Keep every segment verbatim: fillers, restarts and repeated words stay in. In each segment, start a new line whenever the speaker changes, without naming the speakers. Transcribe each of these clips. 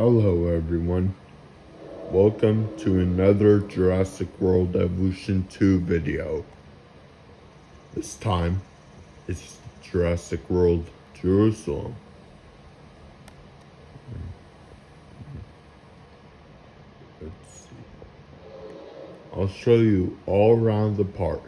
Hello everyone, welcome to another Jurassic World Evolution two video. This time, it's Jurassic World Jerusalem. Let's see. I'll show you all around the park.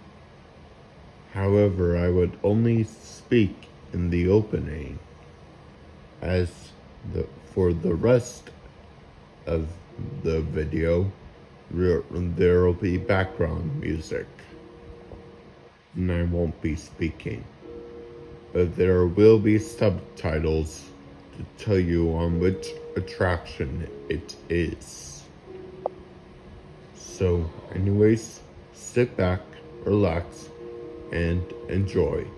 However, I would only speak in the opening, as the for the rest of the video, there will be background music, and I won't be speaking, but there will be subtitles to tell you on which attraction it is. So anyways, sit back, relax, and enjoy.